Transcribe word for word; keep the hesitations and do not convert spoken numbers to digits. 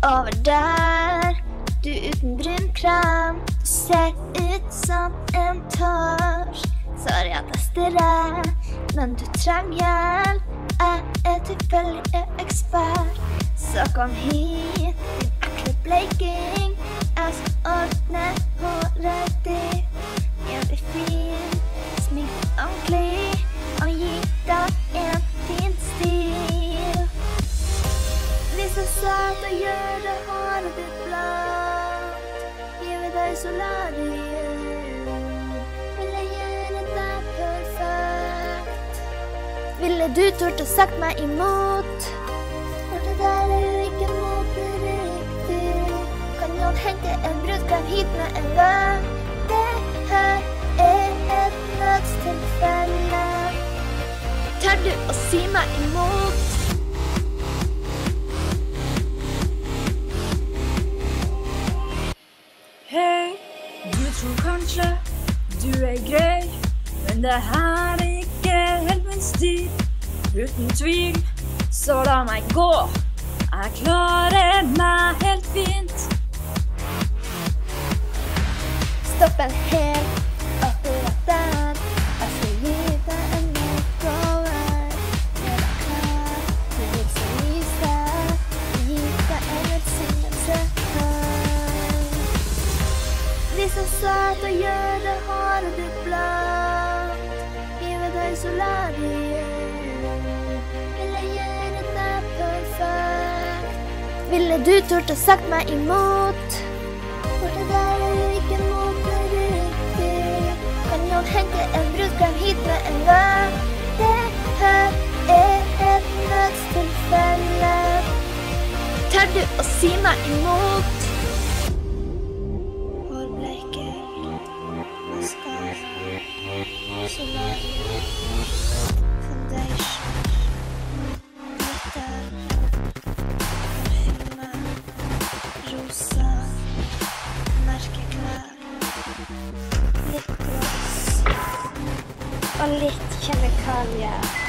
over der. Du uten brun krem, du ser ut som en torsk. Sorry at jeg stirrer, men du trenger hjelp. Jeg er tilfeldig ekspert. Så kom hit, din ekle bleiking. Jeg skal ordne håret ditt. Jeg blir fin, smink ordentlig, og gi deg en fin stil. Hvis jeg søt og gjør det håret ditt blått, gir vi deg solarium. Vil jeg gjøre deg perfekt? Ville du tort å sagt meg imot? For det der er jo ikke moteriktig. Kan noen hente en brudskram hit med en gang? Det her er et nødstilfelle. Tør du å si meg imot? Hei, du tror kanskje du er grei, men det her er ikke helt min stil. Uten tvil, så la meg gå. Jeg klarer meg helt fint. Stopp en hel akkurat der. Jeg skal gi deg en makeover. Gjør deg klar, du vil se lyset. Gi deg en velsignelse her. Hvis jeg søt og gjør det håret ditt blått, gir vi deg solarium. Vil jeg gjøre deg perfekt? Ville du tort å sagt meg imot? For det der er jo ikke moteriktig. Kan noen hente en brudskram hit med en gang? Det her er et nødstilfelle. Tør du å si meg imot? Hårbleiker, mascara, solarium, foundation, glitter, parfyme, rosa, merkeklær, litt gloss og litt kjemikalier.